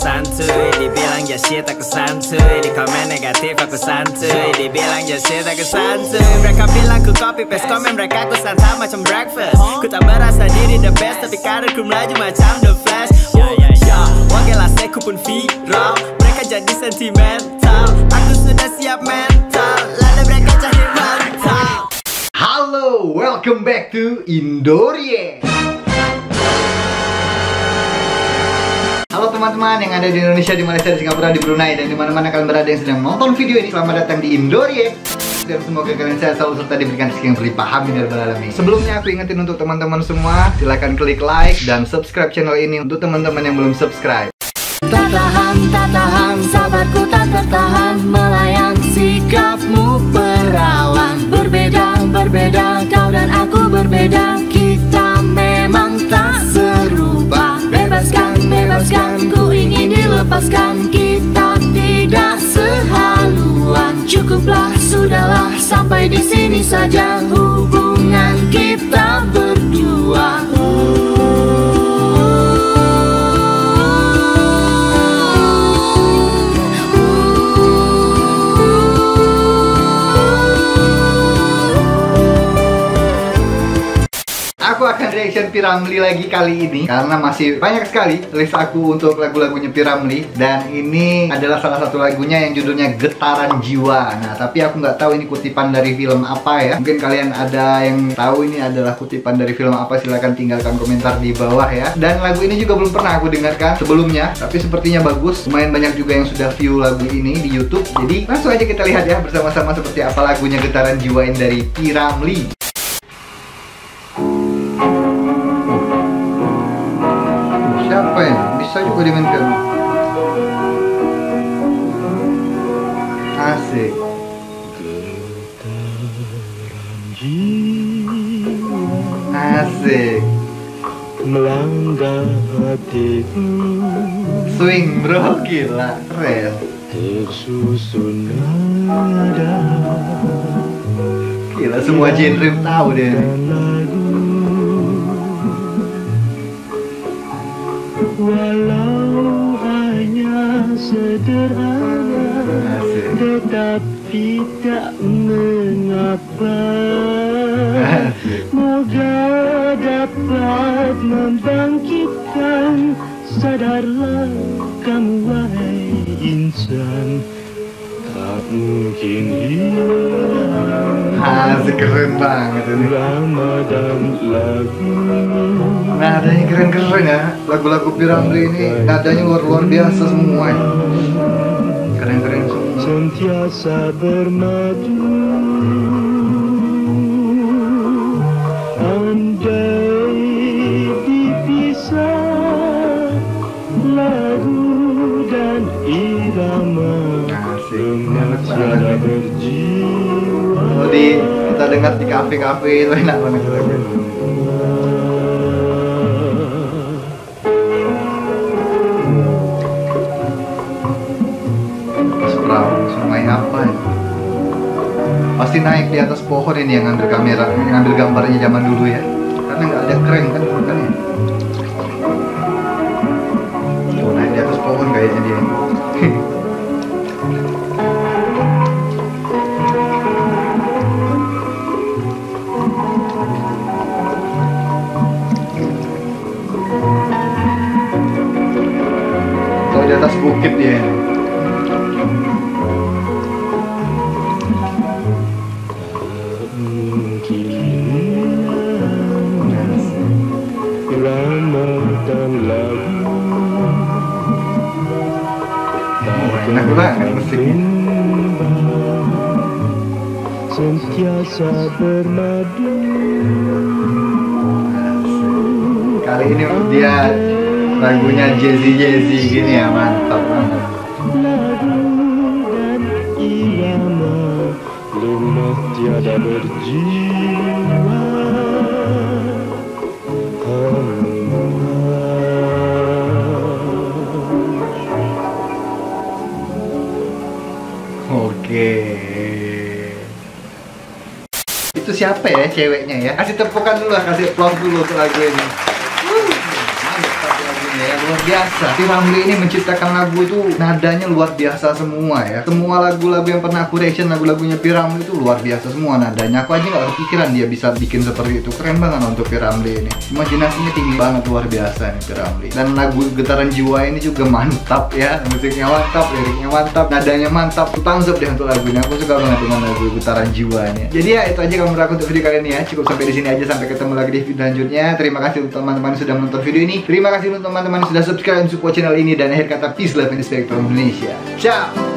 santuy. Dibilang ya shit aku santuy. Di komen negatif aku santuy. Dibilang ya shit aku santuy. Mereka bilang ku copy paste komen mereka, ku santap macam breakfast. Ku tak berasa diri the best, tapi karirku melaju macam The Flash. Wakil aseku pun viral, mereka jadi sentimental. Aku sudah siap mental, lalu mereka cari mental. Halo, welcome back to Indorie. Halo teman-teman yang ada di Indonesia, di Malaysia, di Singapura, di Brunei, dan dimana-mana kalian berada yang sedang nonton video ini. Selamat datang di Indorie. Dan semoga kalian sehat selalu serta diberikan rezeki yang berlimpah. Amin ya rabbal alamin. Sebelumnya aku ingetin untuk teman-teman semua, silahkan klik like dan subscribe channel ini untuk teman-teman yang belum subscribe. Tak tahan, sabarku tak tertahan, melayang sikapmu perawan. Berbeda, kau dan aku berbeda, kita memang tak serupa. Bebaskan, ku ingin dilepaskan, kita tidak sehaluan. Cukuplah, sudahlah, sampai di sini saja hubungan kita berdua. Aku akan reaction P. Ramlee lagi kali ini karena masih banyak sekali list aku untuk lagu-lagunya P. Ramlee. Dan ini adalah salah satu lagunya yang judulnya Getaran Jiwa. Nah, tapi aku nggak tahu ini kutipan dari film apa ya. Mungkin kalian ada yang tahu ini adalah kutipan dari film apa, silahkan tinggalkan komentar di bawah ya. Dan lagu ini juga belum pernah aku dengarkan sebelumnya, tapi sepertinya bagus. Lumayan banyak juga yang sudah view lagu ini di YouTube. Jadi langsung aja kita lihat ya bersama-sama seperti apa lagunya Getaran Jiwa ini dari P. Ramlee. Siapa ya? Bisa juga dimainkan. Asik. Asik. Melanggar hatiku, Swing bro, gila, keren. tersusun nada Gila, semua genre tahu deh. dan lagu. Walau hanya sederhana, Asik. tetapi tak mengapa. Asik. Moga dapat membangkitkan, sadarlah kamu wahai insan, tak mungkin hilang Asik, keren banget ini. Ramadan lagu. Nadanya keren-keren ya. Lagu-lagu P. Ramlee ini nadanya luar biasa semua ya. Keren-keren semua. Sentiasa bermadu, andai dipisah lagu dan irama, Asik, dengan enak tiada banget. berjiwa. Kalau kita dengar di kafe-kafe itu enak banget lagu ini. Sungai apa ya? Pasti naik di atas pohon ini yang ngambil kamera, yang ngambil gambarnya zaman dulu ya. Karena nggak ada keren kan makanya. Tuh, naik di atas pohon kayaknya dia. Atau di atas bukit dia. Ramadan lagu, Enak banget musiknya. sentiasa bermadu. Kali ini dia lagunya jazzy gini ya, mantap banget. Lagu dan irama, lemah tiada berjiwa. Oke. Itu siapa ya ceweknya ya? Kasih tepukan dulu lah, kasih applause dulu untuk lagu ini. Mantap lagunya ya. luar biasa. P. Ramlee ini menciptakan lagu itu nadanya luar biasa semua ya. Semua lagu-lagu yang pernah aku reaction, lagu-lagunya P. Ramlee itu luar biasa semua nadanya. Aku aja nggak kepikiran dia bisa bikin seperti itu. Keren banget untuk P. Ramlee ini. Imajinasinya tinggi banget, luar biasa nih P. Ramlee. Dan lagu Getaran Jiwa ini juga mantap ya. Musiknya mantap, liriknya mantap, nadanya mantap. Aku thumbs up deh untuk lagu ini. Aku suka banget dengan lagu Getaran Jiwa ini. Jadi ya itu aja kalau menurut aku untuk video kali ini ya. Cukup sampai di sini aja, sampai ketemu lagi di video selanjutnya. Terima kasih untuk teman-teman yang sudah menonton video ini. Terima kasih untuk teman-teman yang sudah subscribe dan support channel ini. Dan akhir kata, peace, love, and respect from Indonesia. Ciao.